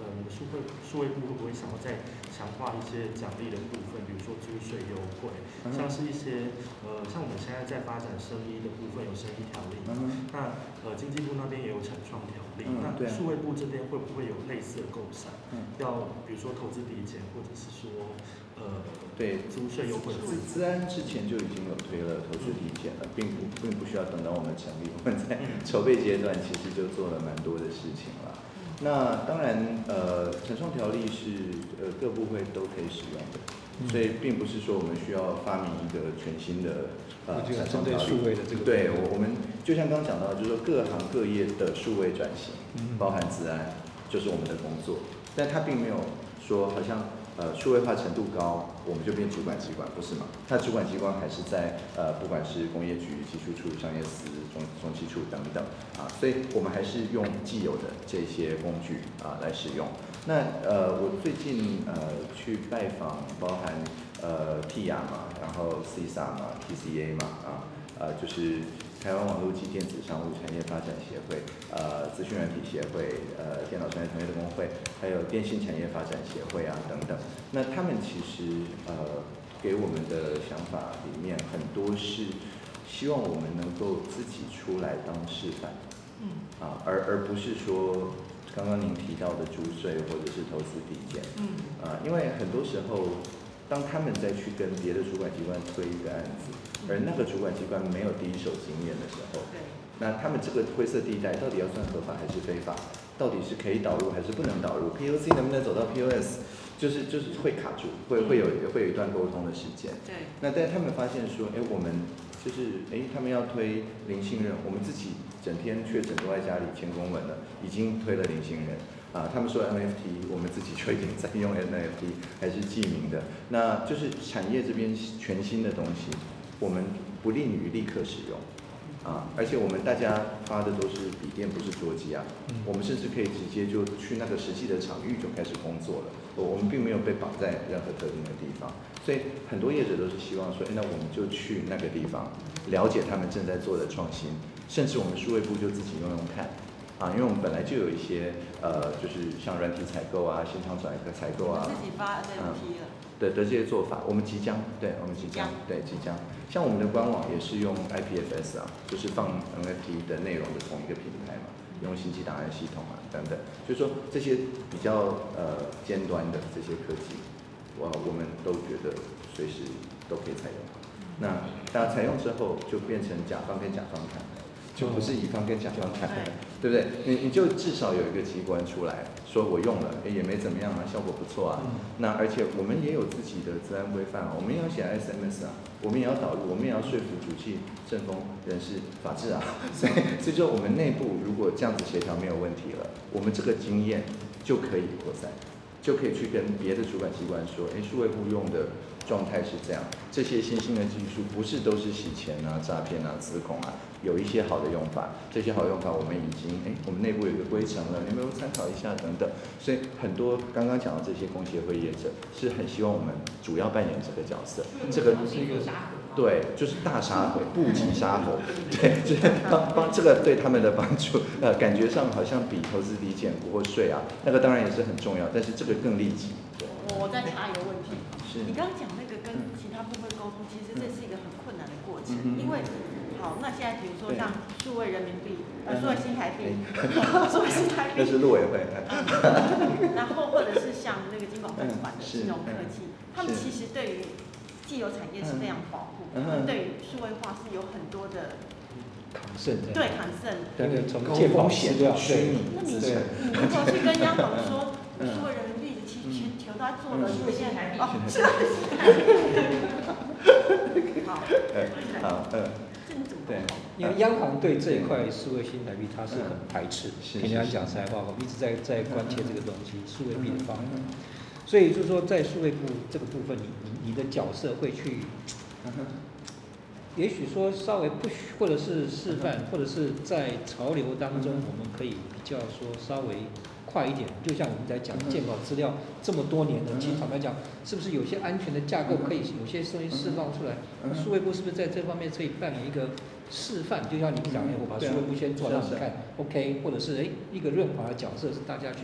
你的数位部会不会想要再强化一些奖励的部分，比如说租税优惠，像是一些像我们现在在发展生医的部分有生医条例，那经济部那边也有产创条例，那数位部这边会不会有类似的构想？要比如说投资抵减，或者是说对租税优惠。 资安之前就已经有推了投资抵减了，并不需要等到我们成立，我们在筹备阶段其实就做了蛮多的事情了。那当然，产创条例是各部会都可以使用的，所以并不是说我们需要发明一个全新的产创条例。对，我们就像刚刚讲到，就是说各行各业的数位转型，包含资安，就是我们的工作，但它并没有说好像数位化程度高，我们就变主管机关，不是嘛？它主管机关还是在不管是工业局、技术处、商业司、中企处等等啊，所以我们还是用既有的这些工具来使用。那我最近去拜访，包含TIA 嘛，然后 CISA 嘛、TCA 嘛就是台湾网络及电子商务产业发展协会、资讯软体协会、电脑专业同业的工会，还有电信产业发展协会等等。那他们其实给我们的想法里面很多是希望我们能够自己出来当示范，而不是说刚刚您提到的租税或者是投资抵减，因为很多时候当他们再去跟别的主管机关推一个案子，而那个主管机关没有第一手经验的时候，那他们这个灰色地带到底要算合法还是非法？到底是可以导入还是不能导入 ？POC 能不能走到 POS？ 就是会卡住，会有一段沟通的时间。 对。 那但他们发现说，我们就是他们要推零信任，我们自己整天确诊都在家里签公文了，已经推了零信任。他们说 NFT， 我们自己就已经在用 NFT， 还是记名的。那就是产业这边全新的东西，我们不吝于立刻使用。而且我们大家发的都是笔电，不是桌机我们甚至可以直接就去那个实际的场域就开始工作了。我们并没有被绑在任何特定的地方，所以很多业者都是希望说，那我们就去那个地方，了解他们正在做的创新，甚至我们数位部就自己用看。因为我们本来就有一些就是像软体采购现场转采购自己发 NFT 了。 的这些做法，我们即将，像我们的官网也是用 IPFS 就是放 NFT 的内容的同一个平台嘛，用星际档案系统等等，就是说这些比较尖端的这些科技，我们都觉得随时都可以采用。那大家采用之后，就变成甲方跟甲方谈，就不是乙方跟甲方谈，对不对？你就至少有一个机关出来说我用了，也没怎么样效果不错那而且我们也有自己的资安规范我们也要写 SMS 我们也要导入，我们也要说服主计、政风、人事、法制所以就我们内部如果这样子协调没有问题了，我们这个经验就可以扩散，就可以去跟别的主管机关说，数位部用的状态是这样，这些新兴的技术不是都是洗钱诈骗资恐有一些好的用法，这些好用法我们已经我们内部有一个规程了，你们参考一下等等。所以很多刚刚讲的这些工协会业者是很希望我们主要扮演这个角色，这个是一个沙盒。 对，就是大沙盒，部级沙盒，对，就是帮这个对他们的帮助，感觉上好像比投资抵减或税那个当然也是很重要，但是这个更利己。 我再插一个问题， 是你刚刚讲那个跟其他部门沟通，其实这是一个很困难的过程，因为好，那现在比如说像数位人民币，数位新台币，数位新台币， 那是陆委会， 然后或者是像那个金保监管的金融科技，他们其实对于既有产业是非常保护，对于数位化是有很多的对抗胜， 从健保资料， 那你如果去跟央行说数位人民币其实全球都在做了，数位新台币好， 对，因为央行对这一块数位新台币它是很排斥，平常讲实在话，我们一直在关切这个东西，数位币的方案。所以就是说，在数位部这个部分，你的角色会去，也许说稍微不，或者是示范，或者是在潮流当中，我们可以比较说稍微快一点。就像我们在讲健保资料这么多年了，其实坦白讲，是不是有些安全的架构可以有些东西释放出来？数位部是不是在这方面可以扮演一个示范？就像你讲，我把数位部先做到你看 ，OK， 或者是一个润滑的角色，是大家去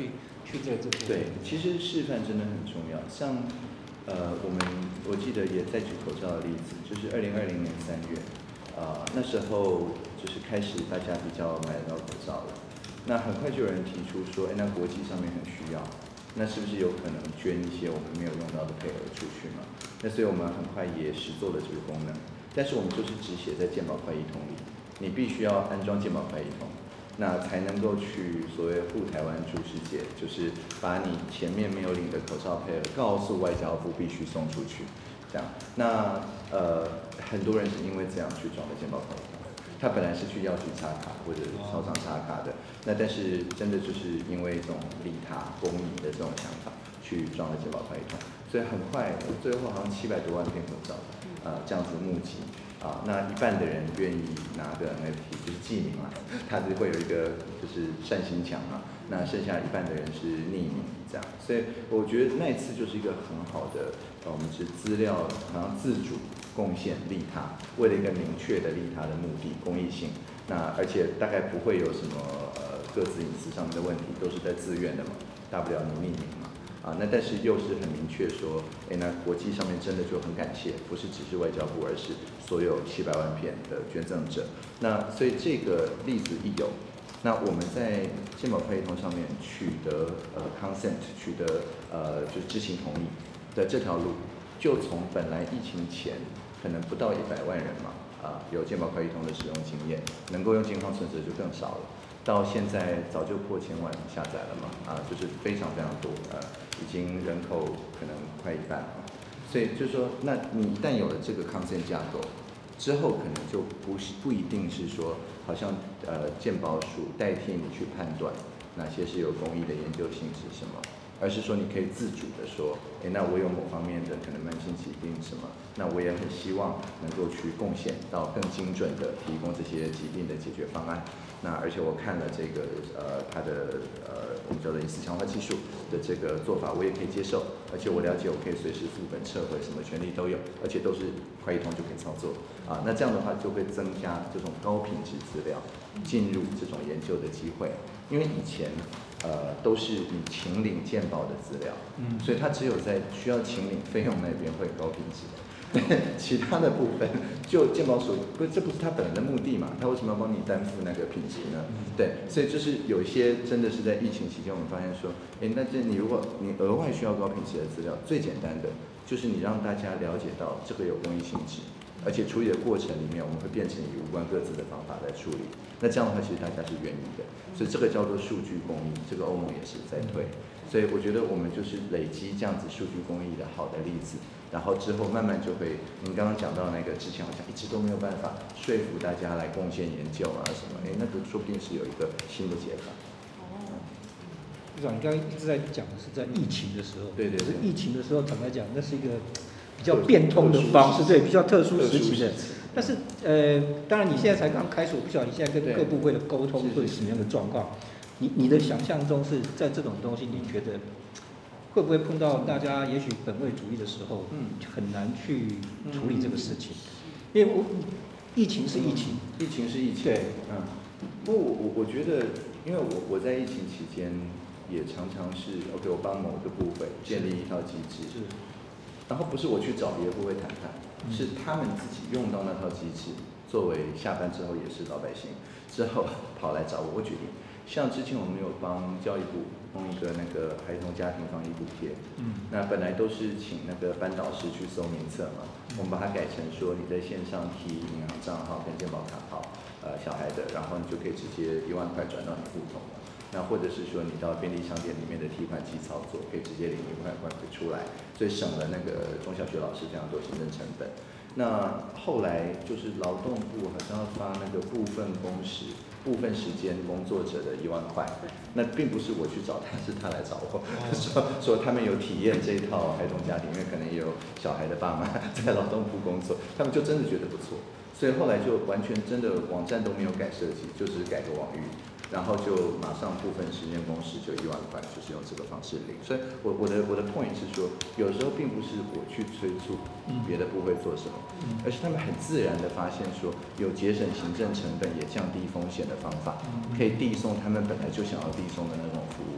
去这个对，其实示范真的很重要。像我记得也再举口罩的例子，就是2020年3月，那时候就是开始大家比较买得到口罩了。那很快就有人提出说，那国际上面很需要，那是不是有可能捐一些我们没有用到的配额出去嘛？那所以我们很快也实做了这个功能，但是我们就是只写在健保快易通里，你必须要安装健保快易通，那才能够去所谓护台湾助世界，就是把你前面没有领的口罩配额告诉外交部必须送出去，这样。那很多人是因为这样去装的健保快易通。他本来是去药局插卡或者超商插卡的，那但是真的就是因为这种利他公益的这种想法，去装了健保快易通，所以很快最后好像700多万片口罩，这样子募集那一半的人愿意拿个 NFT 就是记名嘛，他就会有一个就是善心墙嘛，那剩下一半的人是匿名这样，所以我觉得那一次就是一个很好的，我们是资料好像自主。贡献利他，为了一个明确的利他的目的，公益性。那而且大概不会有什么个资隐私上面的问题，都是在自愿的嘛，大不了你匿名嘛。那但是又是很明确说，那国际上面真的就很感谢，不是只是外交部，而是所有700万片的捐赠者。那所以这个例子一有，那我们在健保快易通上面取得consent， 取得就是知情同意的这条路，就从本来疫情前。可能不到100万人嘛，有健保快易通的使用经验，能够用健康存折就更少了。到现在早就破1000万下载了嘛，就是非常非常多，已经人口可能快一半了。所以就是说，那你一旦有了这个 consent 架构之后，可能就不一定是说，好像健保署代替你去判断哪些是有公益的研究性质什么。而是说你可以自主的说，那我有某方面的可能慢性疾病什么，那我也很希望能够去贡献到更精准的提供这些疾病的解决方案。那而且我看了这个它的我们叫做隐私强化技术的这个做法，我也可以接受，而且我了解我可以随时副本撤回，什么权利都有，而且都是快易通就可以操作那这样的话就会增加这种高品质资料进入这种研究的机会，因为以前。都是你请领健保的资料，所以它只有在需要请领费用那边会高品质，其他的部分就健保署这不是他本来的目的嘛？他为什么要帮你担负那个品质呢？对，所以就是有一些真的是在疫情期间，我们发现说，那这你如果你额外需要高品质的资料，最简单的就是你让大家了解到这个有公益性质。而且处理的过程里面，我们会变成以无关各自的方法来处理。那这样的话，其实大家是愿意的。所以这个叫做数据公益，这个欧盟也是在推。所以我觉得我们就是累积这样子数据公益的好的例子，然后之后慢慢就会，您刚刚讲到那个之前好像一直都没有办法说服大家来贡献研究什么，那个说不定是有一个新的解法。 部长，你刚刚一直在讲的是在疫情的时候， 对。 疫情的时候，坦白讲，那是一个。比较变通的方式，对，比较特殊时期的。但是当然你现在才刚开始，我不晓得你现在跟各部会的沟通会什么样的状况。你的想象中是在这种东西，你觉得会不会碰到大家也许本位主义的时候，很难去处理这个事情？因为疫情是疫情， 对，不过我觉得，因为我在疫情期间也常常是 OK， 我帮某个部会建立一套机制。然后不是我去找别的部会谈判，是他们自己用到那套机制，作为下班之后也是老百姓，之后跑来找我。我举例，像之前我们有帮教育部弄一个那个孩童家庭防疫补贴，那本来都是请那个班导师去搜名册嘛，我们把它改成说你在线上提银行账号跟健保卡号，小孩的，然后你就可以直接1万块转到你户头。那或者是说你到便利商店里面的提款机操作，可以直接领1万块出来，所以省了那个中小学老师非常多行政成本。那后来就是劳动部好像要发那个部分时间工作者的1万块，那并不是我去找他，是他来找我，说他们有体验这一套孩童家庭，因为可能也有小孩的爸妈在劳动部工作，他们就真的觉得不错，所以后来就完全真的网站都没有改设计，就只是改个网域。然后就马上部分时间工时就1万块，就是用这个方式领。所以我的 point 是说，有时候并不是我去催促别的部会做什么，而是他们很自然的发现说，有节省行政成本也降低风险的方法，可以递送他们本来就想要递送的那种服务。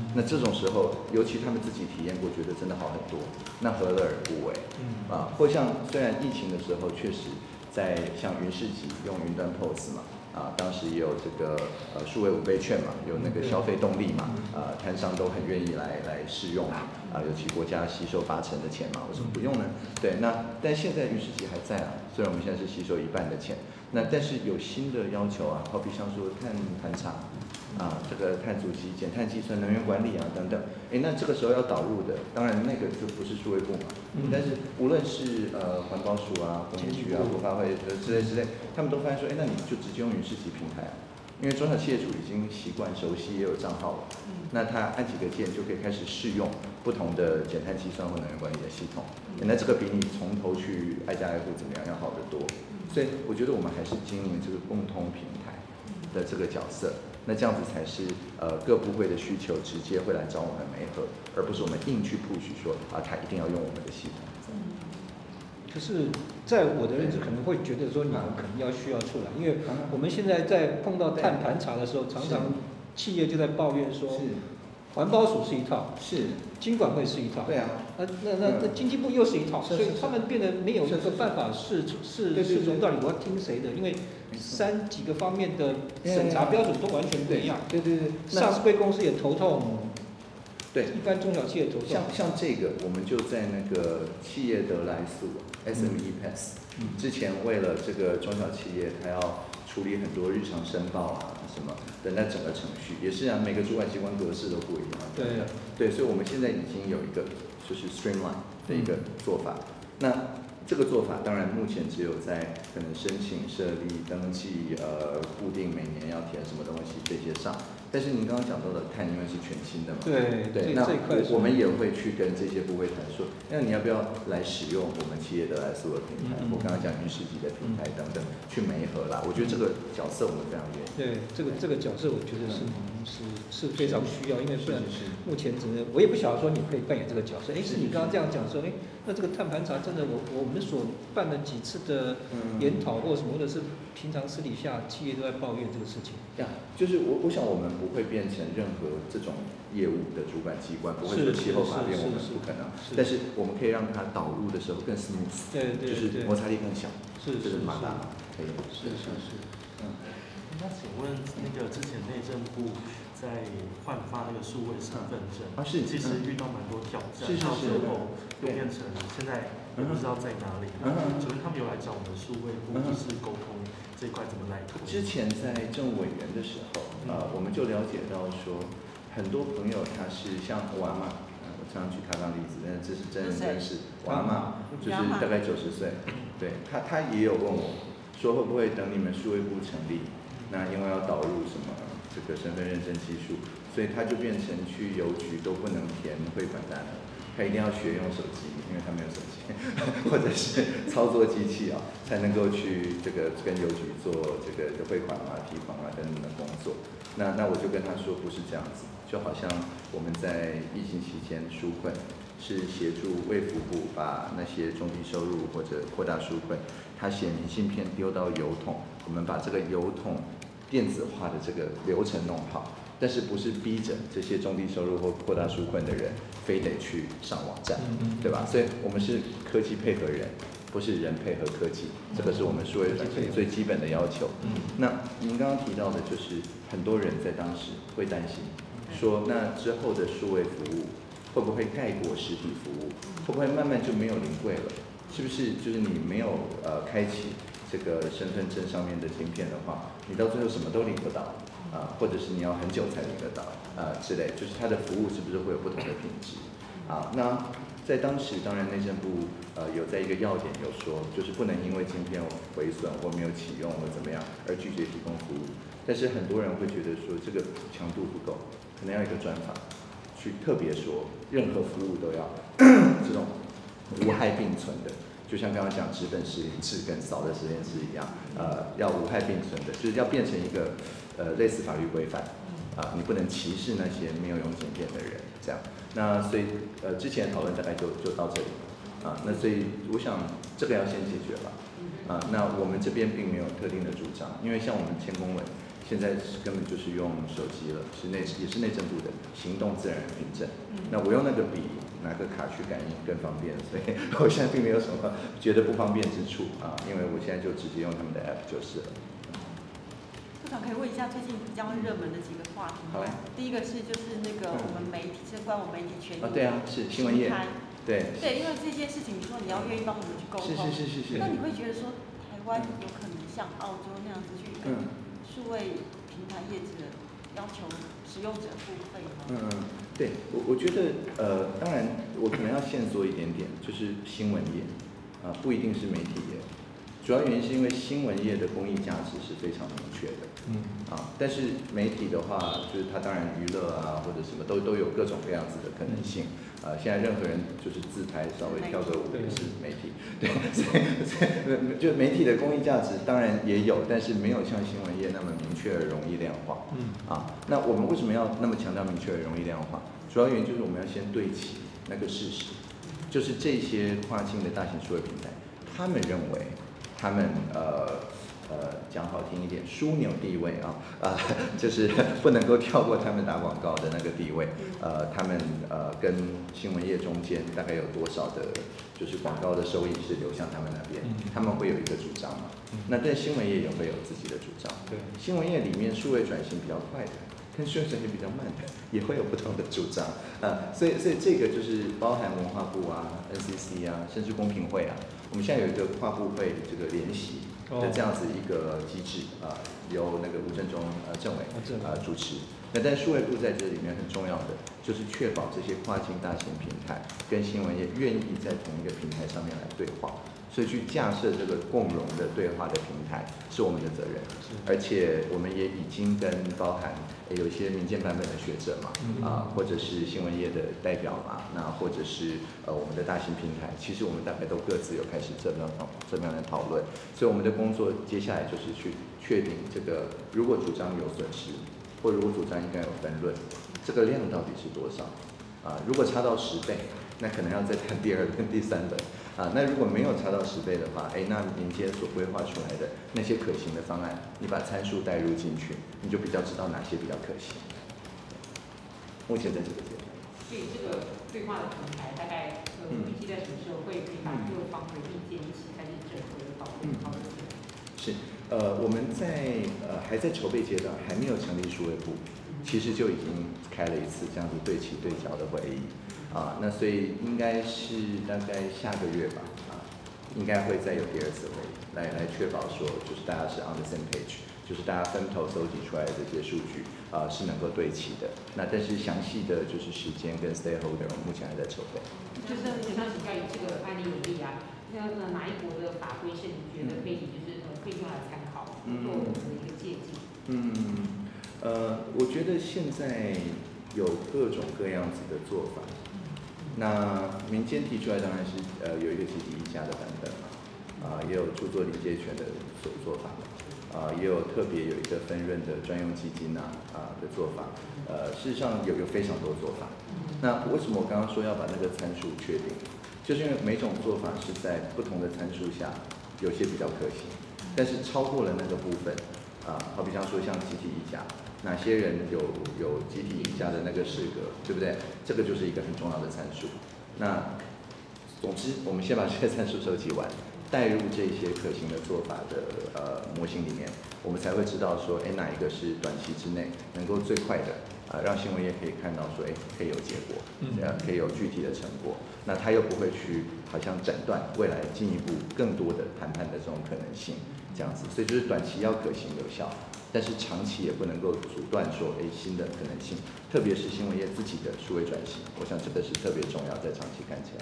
那这种时候，尤其他们自己体验过，觉得真的好很多，那何乐而不为？或像虽然疫情的时候，确实在像云市集用云端 POS 嘛。当时也有这个数位5倍券嘛，有那个消费动力嘛，摊商都很愿意来试用尤其国家吸收80%的钱嘛，为什么不用呢？对，但现在云市集还在虽然我们现在是吸收1半的钱，但是有新的要求好比像说碳盘查这个碳足迹、减碳计算、能源管理等等，那这个时候要导入的，当然那个就不是数位部嘛，但是无论是环保署工业局国发会之类，他们都发现说，那你就直接用云市集平台因为中小企业主已经习惯熟悉，也有账号了，那他按几个键就可以开始试用不同的减碳计算或能源管理的系统，那这个比你从头去挨家挨户怎么样要好得多，所以我觉得我们还是经营这个共通平台的这个角色。那这样子才是各部会的需求直接会来找我们媒合，而不是我们硬去 push 说他一定要用我们的系统。 可是，在我的认知可能会觉得说你们可能需要出来，因为我们现在在碰到碳盘查的时候，常常企业就在抱怨说，环保署是一套，金管会是一套， 对啊， 那经济部又是一套，所以他们变得没有一个办法是从到底我要听谁的，因为几个方面的审查标准都完全不一样。 对， 上市贵公司也头痛， 对， 一般中小企业头痛。 像这个，我们就在那个企业得来速 SME Pass 之前，为了这个中小企业，它要处理很多日常申报什么的那整个程序，也是每个主管机关格式都不一样。对，所以我们现在已经有一个就是 streamline 的一个做法。那这个做法当然目前只有在可能申请、设立、登记、固定每年要填什么东西这些上，但是您刚刚讲到的碳因为是全新的嘛，对，那我们也会去跟这些部会谈说，那你要不要来使用我们企业得来速的平台？我刚刚讲云市集的平台等等，去媒合啦。我觉得这个角色我们非常愿意。 对，这个角色我觉得是非常需要，因为不然目前我也不晓得说你可以扮演这个角色。是你刚刚这样讲说，那这个碳盘查真的我们所办了几次的研讨或什么，或者是平常私底下企业都在抱怨这个事情。 就是我想我们不会变成任何这种业务的主管机关，不会说气候法变，我们不可能。但是我们可以让它导入的时候更 smooth， 就是摩擦力更小，这是马达可以。 是。 那请问那个之前内政部在换发那个数位身份证其实遇到蛮多挑战，到最后又变成现在也不知道在哪里。请问他们有来找我们数位部，就是沟通这一块怎么来推？ 之前在政务委员的时候，我们就了解到说，很多朋友他是像我阿嬷，我常常举他当例子，但是这是真人真事。我阿嬷就是大概90岁，对他也有问我说会不会等你们数位部成立，那因为要导入什么这个身份认证技术，所以他就变成去邮局都不能填汇款单了，他一定要学用手机，因为他没有手机，或者是操作机器才能够去这个跟邮局做这个汇款提款等等的工作。那我就跟他说不是这样子，就好像我们在疫情期间纾困，是协助卫福部把那些中低收入或者扩大纾困，他写明信片丢到邮筒，我们把这个邮筒电子化的这个流程弄好，但是不是逼着这些中低收入或扩大纾困的人非得去上网站，对吧？所以我们是科技配合人，不是人配合科技，这个是我们数位转型最基本的要求。那您刚刚提到的就是很多人在当时会担心，说那之后的数位服务会不会盖过实体服务？会不会慢慢就没有临柜了？是不是就是你没有开启这个身份证上面的晶片的话，你到最后什么都领不到或者是你要很久才领得到之类，就是它的服务是不是会有不同的品质那在当时，当然内政部有在一个要点有说，就是不能因为晶片毁损或没有启用或怎么样而拒绝提供服务。但是很多人会觉得说这个强度不够，可能要一个专法去特别说，任何服务都要这种无害并存的，就像刚刚讲纸本实验室跟扫的实验室一样，要无害并存的，就是要变成一个类似法律规范你不能歧视那些没有用晶片的人，这样。那所以之前讨论大概就到这里那所以我想这个要先解决了那我们这边并没有特定的主张，因为像我们签公文， 现在根本就是用手机了，也是内政部的行动自然人凭证。那我用那个笔拿个卡去感应更方便，所以我现在并没有什么觉得不方便之处啊，因为我现在就直接用他们的 app 就是了。 部长可以问一下最近比较热门的几个话题吗？第一个是就是那个我们媒体，是关我媒体权益。 对啊，是新闻业。对， 因为这件事情，你说你要愿意帮我们去沟通， 是。 那你会觉得说，台湾有可能像澳洲那样子去跟数位平台业者要求使用者付费吗？ 对，我觉得当然我可能要线索一点点，就是新闻业不一定是媒体业。主要原因是因为新闻业的公益价值是非常明确的，但是媒体的话，就是它当然娱乐啊或者什么都有各种各样子的可能性，现在任何人就是自拍稍微跳个舞也是媒体，对，所以就媒体的公益价值当然也有，但是没有像新闻业那么明确而容易量化，那我们为什么要那么强调明确而容易量化？主要原因就是我们要先对齐那个事实，就是这些跨境的大型数位平台，他们认为。他们讲好听一点，枢纽地位就是不能够跳过他们打广告的那个地位。他们跟新闻业中间大概有多少的，就是广告的收益是流向他们那边，他们会有一个主张嘛。那但新闻业也会有自己的主张。对，新闻业里面数位转型比较快的，跟数位转型比较慢的，也会有不同的主张。所以这个就是包含文化部NCC 甚至公平会我们现在有一个跨部会这个联席的这样子一个机制由那个吴政忠政委主持。那但数位部在这里面很重要的就是确保这些跨境大型平台跟新闻业愿意在同一个平台上面来对话，所以去架设这个共融的对话的平台是我们的责任，而且我们也已经跟包含有一些民间版本的学者嘛，或者是新闻业的代表嘛，那或者是我们的大型平台，其实我们大概都各自有开始这么样的讨论，所以我们的工作接下来就是去确定这个如果主张有损失，或如果主张应该有分论，这个量到底是多少如果差到10倍，那可能要再谈第2轮、第3轮那如果没有差到10倍的话，那民间所规划出来的那些可行的方案，你把参数带入进去，你就比较知道哪些比较可行。目前在这个阶段。 所以这个对话的平台大概预计在什么时候会可以把各方的意见一起开始整合讨论？ 是我们在还在筹备阶段，还没有成立数位部，其实就已经开了一次这样子对齐对焦的会议那所以应该是大概下个月吧应该会再有第2次会议来确保说就是大家是 on the same page， 就是大家分头搜集出来的这些数据是能够对齐的。那但是详细的就是时间跟 stakeholder 我们目前还在筹备。 就是想请教以这个案例为例那哪一国的法规是你觉得可以就是可以用来参考，做我们的一个借鉴？ 我觉得现在有各种各样子的做法。那民间提出来当然是有一个集体议价的版本嘛，也有著作理解权的做法也有特别有一个分润的专用基金的做法。事实上有非常多做法。那为什么我刚刚说要把那个参数确定？就是因为每种做法是在不同的参数下，有些比较可行，但是超过了那个部分好比方说像集体议价。哪些人有集体议价的那个适格，对不对？这个就是一个很重要的参数。那总之，我们先把这些参数收集完，带入这些可行的做法的模型里面，我们才会知道说，哪一个是短期之内能够最快的让新闻业可以看到说，可以有结果，可以有具体的成果。那他又不会去好像斩断未来进一步更多的谈判的这种可能性，这样子。所以就是短期要可行有效。但是长期也不能够阻断说新的可能性，特别是新闻业自己的数位转型，我想这个是特别重要，在长期看起来。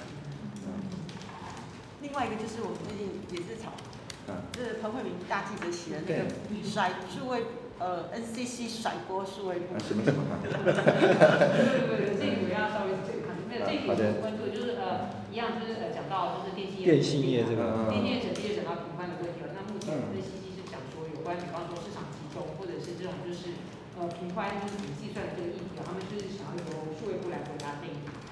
另外一个就是我们最近也是就是彭慧明大记者写的那个甩数位NCC 甩锅数位部。 什么？ 对，这个我要稍微没有这个有关注，就是一样就是讲到就是电信业这个电信业直接讲到评判的问题了。那目前NCC是讲说有关比方说市场集中或者是这种就是评判就是计算的这个议题他们就是想要由数位部来回答这一题。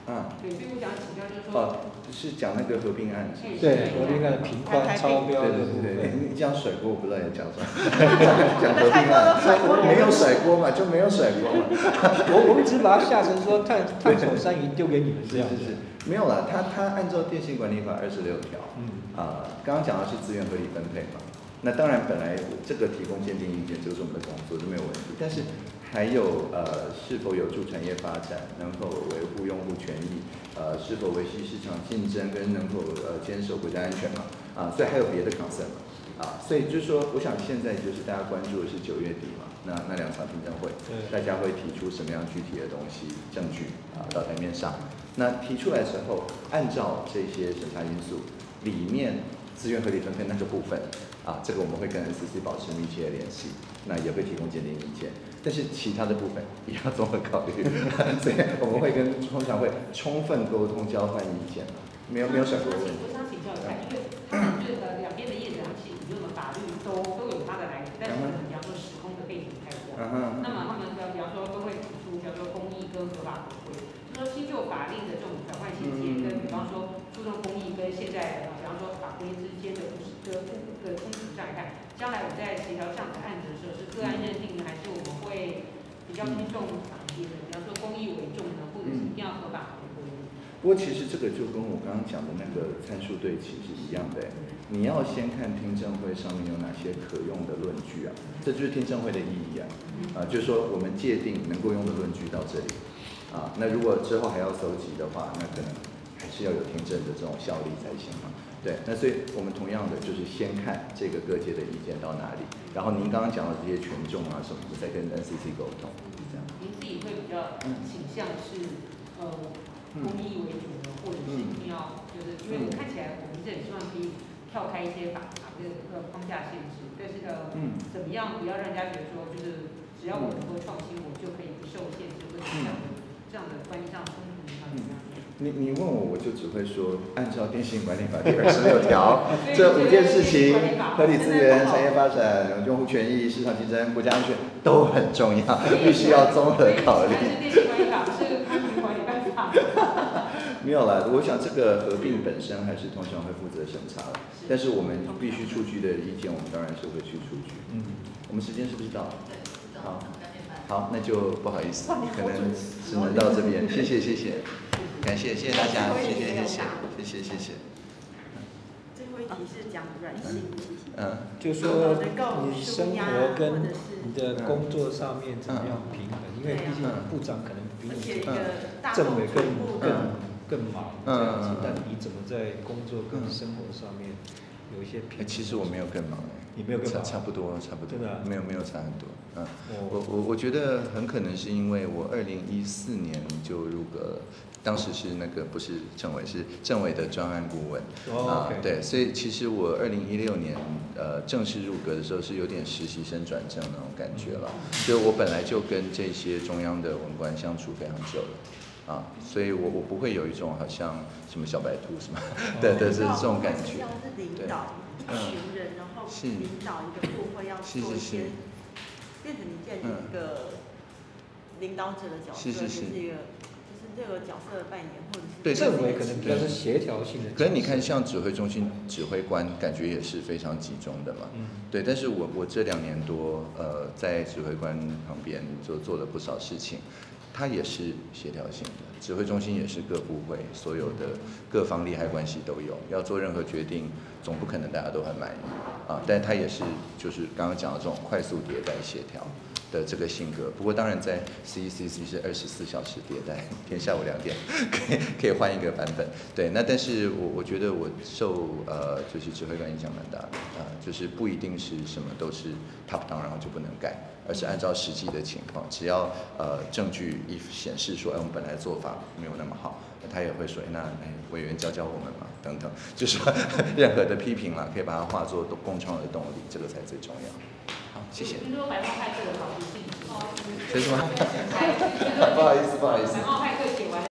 对，所以我想请教就是说。 是讲那个合并案。 对，合并案频宽超标的部分。 你讲甩锅，我不知道你讲什么。讲合并案，没有甩锅嘛，就没有甩锅嘛。 我们只是把它下成说烫手山芋丢给你们这样。 是，没有啦，他按照电信管理法26条，刚刚讲的是资源合理分配嘛。那当然，本来这个提供鉴定意见就是我们的工作，这没有问题。但是还有是否有助产业发展，能否维护用户权益，是否维系市场竞争，跟能否坚守国家安全嘛？所以还有别的 concern 嘛？所以就是说，我想现在就是大家关注的是9月底嘛，那2场听证会，大家会提出什么样具体的东西、证据到台面上。那提出来的时候，按照这些审查因素里面资源合理分配那个部分。这个我们会跟 NCC 保持密切的联系，那也会提供鉴定意见，但是其他的部分也要综合考虑，所以我们会通常会充分沟通、交换意见，没有甩锅的问题。 我想请教一下，因为他们就是两边的业者其实理论的法律都有它的来源，但是比方说时空的背景不太一样。那么他们比方说都会提出，比方说公益跟合法合规，就说新旧法令的这种转换衔接，跟比方说注重公益跟现在比方说法规之间的冲突上来看，将来我们在协调这样的案子的时候，是个案认定呢，还是我们会比较偏重法律的？比方说公益为重呢，或者是一定要合法合规？ 不过其实这个就跟我刚刚讲的那个参数对齐是一样的，你要先看听证会上面有哪些可用的论据这就是听证会的意义就是说我们界定能够用的论据到这里那如果之后还要搜集的话，那可能还是要有听证的这种效力才行嘛。对，那所以我们同样的就是先看这个各界的意见到哪里，然后您刚刚讲的这些权重什么的，再跟 NCC 沟通，这样。 您自己会比较倾向是公益为主呢，或者是一定要就是因为看起来我们是很希望可以跳开一些法这个框架限制，但是怎么样不要让人家觉得说就是只要我能够创新，我就可以不受限制，或者这样的关系上冲突上怎么样？ 你问我就只会说，按照电信管理法第26条，这5件事情，合理资源、产业发展、用户权益、市场竞争、国家安全都很重要，必须要综合考虑。 电信管理法不是安全管理办法。 没有啦，我想这个合并本身还是通常会负责审查的，但是我们必须出具的意见，我们当然是会去出具。我们时间是不是到了？好，那就不好意思，可能只能到这边，谢谢。感谢大家，谢谢。 最后一题是讲软性， 就是说你生活跟你的工作上面怎么样平衡？因为毕竟部长可能比你政委更忙这样子，但你怎么在工作跟生活上面有一些平衡？ 其实我没有更忙你没有更忙， 差不多， 真的没有差很多。我觉得很可能是因为我2014年就入阁了。当时是那个不是政委，是政委的专案顾问对，所以其实我2016年正式入阁的时候是有点实习生转正那种感觉了，就我本来就跟这些中央的文官相处非常久了所以我不会有一种好像什么小白兔什么的这种感觉。 是领导一群人，然后领导一个部会要做一些，变成你变成一个领导者的角色，就是一个。这个角色的扮演，或者是对政委可能比较是协调性的。 可是你看，像指挥中心指挥官，感觉也是非常集中的嘛。对。但是我这2年多，在指挥官旁边就做了不少事情，它也是协调性的。指挥中心也是各部会所有的各方利害关系都有，要做任何决定，总不可能大家都很满意但它也是就是刚刚讲的这种快速迭代协调的这个性格。不过当然在 CECC 是24小时迭代，天下午2点可以换一个版本。对，那但是我觉得我受就是指挥官影响蛮大的就是不一定是什么都是 top down 然后就不能改，而是按照实际的情况，只要证据一显示说我们本来做法没有那么好，他也会说那委员教我们嘛等等，就是任何的批评可以把它化作共创的动力，这个才最重要。好，谢谢。 听说白帽派克的考试性质， 这是什么？不好意思。 白帽派克写完。